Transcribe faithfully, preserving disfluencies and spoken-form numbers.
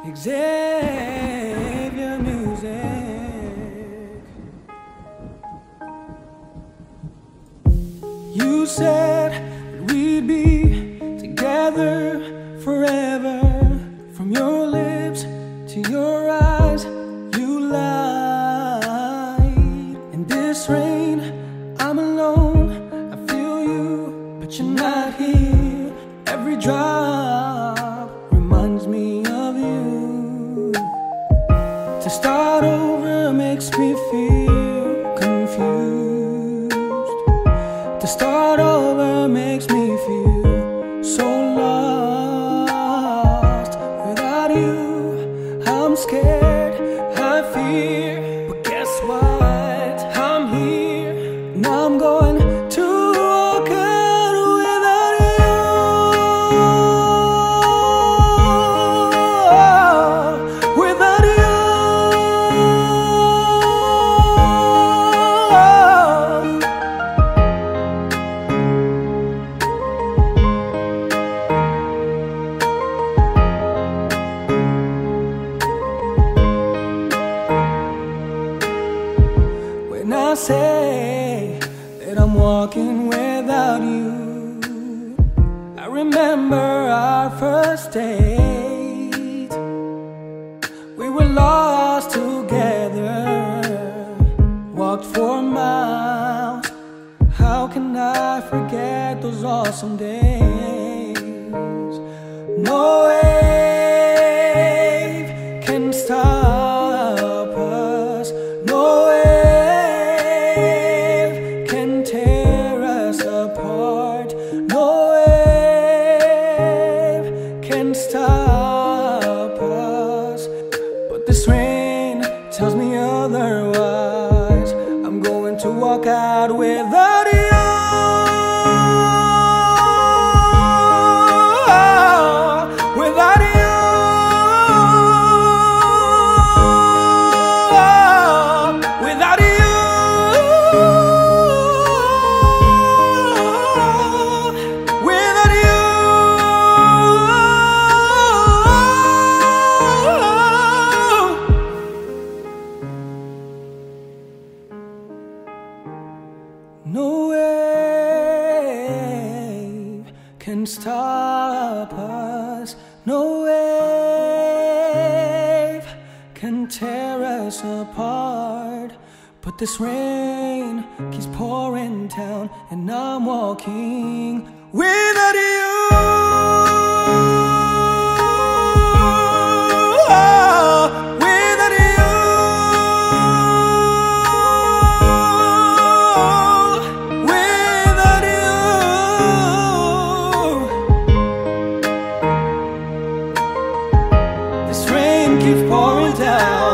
Xavier Music. You said that we'd be together forever. From your lips to your eyes, you lied. In this rain, I'm alone. I feel you, but you're not here. Every drop reminds me of you. To start over makes me feel confused. To start over makes me feel so lost. Without you, I'm scared, I fear. But guess what? I'm here, and I'm going to walk out without you. Without you. When I say that I'm walking without you, I remember our first date. We were lost together, walked for miles. How can I forget those awesome days? No wave can stop us. No wave can tear us apart. No wave can stop us. But this rain tells me otherwise. I'm going to walk out without you. Without you. Without you. Without you. No wave can stop us. No wave can tear us apart. But this rain keeps pouring down, and I'm walking without you. Without you. Without you. This rain keeps pouring down.